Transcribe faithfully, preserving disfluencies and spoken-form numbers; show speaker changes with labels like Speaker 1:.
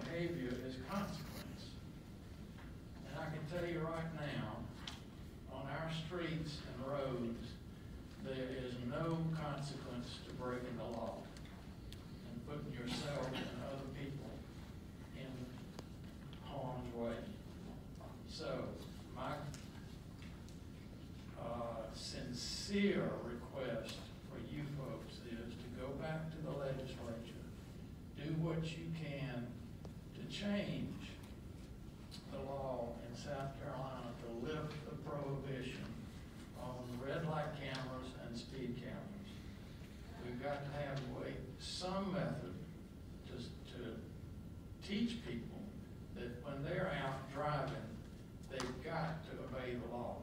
Speaker 1: behavior is consequence. And I can tell you right now, on our streets and roads, there is no consequence to breaking the law and putting yourself and other people in harm's way. So my uh, sincere request for you folks is to go back to the legislature, do what you can to change the law in South Carolina to lift the prohibition on red light cameras and speed cameras. We've got to have way, some method to, to teach people that when they're out driving, they've got to obey the law.